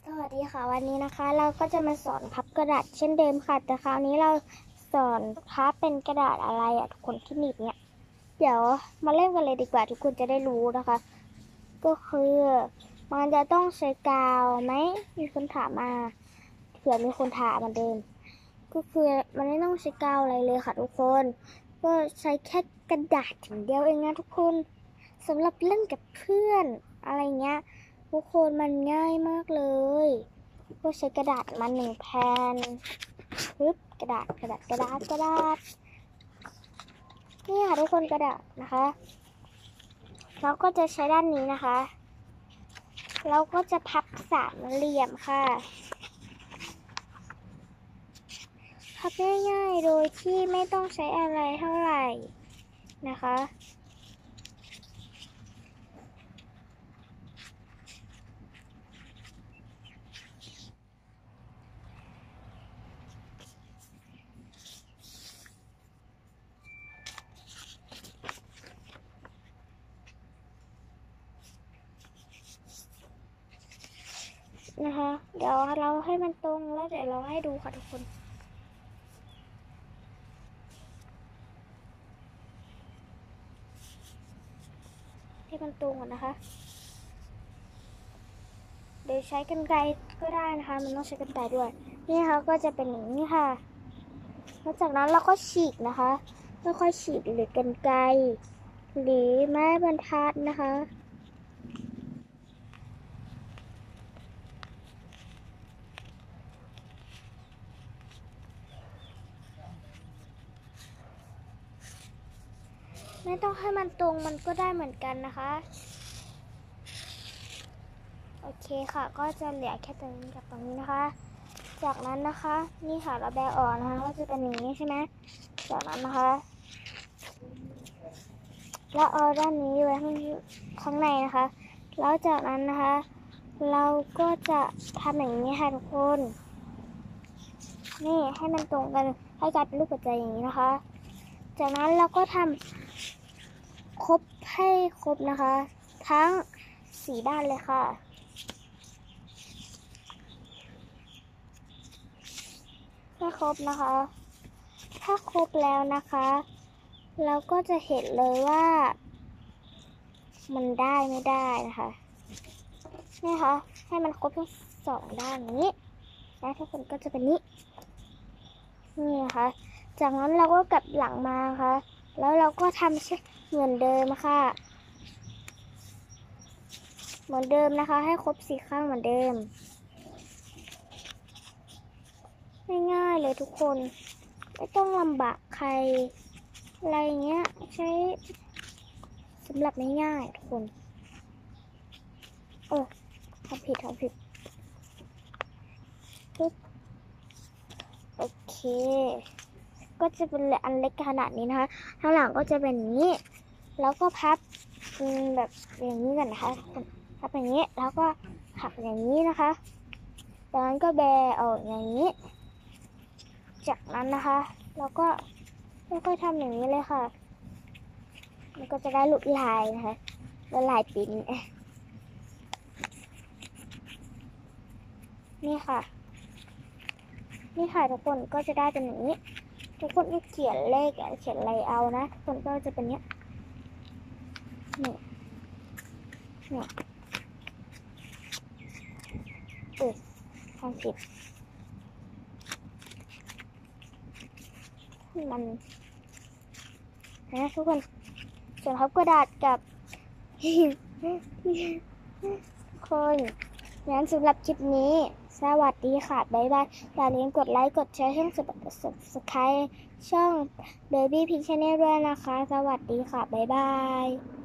สวัสดีค่ะวันนี้นะคะเราก็จะมาสอนพับกระดาษเช่นเดิมค่ะแต่คราวนี้เราสอนพับเป็นกระดาษอะไรทุกคนที่หนีบเนี่ยเดี๋ยวมาเล่นกันเลยดีกว่าทุกคนจะได้รู้นะคะก็คือมันจะต้องใช้กาวไหมมีคนถามมาเผื่อมีคนถามเหมือนเดิมก็คือมันไม่ต้องใช้กาวอะไรเลยค่ะทุกคนก็ใช้แค่กระดาษอย่างเดียวเองนะทุกคนสำหรับเล่นกับเพื่อนอะไรเงี้ยทุกคนมันง่ายมากเลยก็ใช้กระดาษมา1 แผ่นปึ๊บกระดาษนี่ค่ะทุกคนกระดาษนะคะเราก็จะใช้ด้านนี้นะคะเราก็จะพับ3 เหลี่ยมค่ะพับง่ายๆโดยที่ไม่ต้องใช้อะไรเท่าไหร่นะคะเดี๋ยวเราให้มันตรงแล้วเดี๋ยวเราให้ดูค่ะทุกคนให้มันตรงก่อนนะคะโดยใช้กรรไกรก็ได้นะคะมันต้องใช้กรรไกรด้วยนี่ค่ะก็จะเป็นอย่างนี้ค่ะแล้วจากนั้นเราก็ฉีกนะคะค่อยๆฉีกหรือกรรไกรหรือไม้บรรทัดนะคะไม่ต้องให้มันตรงมันก็ได้เหมือนกันนะคะโอเคค่ะก็จะเหลือแค่ตรงนี้กับตรงนี้นะคะจากนั้นนะคะนี่ค่ะเราแบะออกนะคะก็จะเป็นอย่างนี้ใช่ไหมจากนั้นนะคะแล้วเอาด้านนี้ไว้ข้างในนะคะแล้วจากนั้นนะคะเราก็จะทำอย่างนี้ค่ะทุกคนนี่ให้มันตรงกันให้กลายเป็นรูปหัวใจอย่างนี้นะคะจากนั้นเราก็ทำครบให้ครบนะคะทั้ง4 ด้านเลยค่ะถ้าครบนะคะถ้าครบแล้วนะคะเราก็จะเห็นเลยว่ามันได้ไม่ได้นะคะนี่ค่ะให้มันครบทั้ง2 ด้านนี้แล้วทุกคนก็จะเป็นนี้นี่นะคะจากนั้นเราก็กลับหลังมาค่ะแล้วเราก็ทำเหมือนเดิมค่ะเหมือนเดิมนะคะให้ครบ4 ข้างเหมือนเดิมง่ายๆเลยทุกคนไม่ต้องลำบากใครอะไรเงี้ยใช้สำหรับง่ายๆทุกคนทำผิดปึ๊บโอเคก็จะเป็นอันเล็กขนาดนี้นะคะข้างหลังก็จะเป็นอย่างนี้แล้วก็พับแบบอย่างนี้กันนะคะพับอย่างนี้แล้วก็หักอย่างนี้นะคะจากนั้นก็แบออกอย่างนี้จากนั้นนะคะเราก็ค่อยๆทำอย่างนี้เลยค่ะมันก็จะได้ลวดลายนะคะลวดลายปิ้นนี่ค่ะทุกคนก็จะได้เป็นอย่างนี้ทุกคนก็เขียนเลขเขียนอะไรเอานะทุกคนก็จะเป็นเนี้ยนี่ทำผิดมันนะทุกคนส่วนพับกระดาษกับคนงั้นสำหรับคลิปนี้สวัสดีค่ะบ๊ายบายอย่าลืมกดไลค์กดแชร์ช่องSubscribe ช่อง Baby Pink Channel ด้วยนะคะสวัสดีค่ะบ๊ายบาย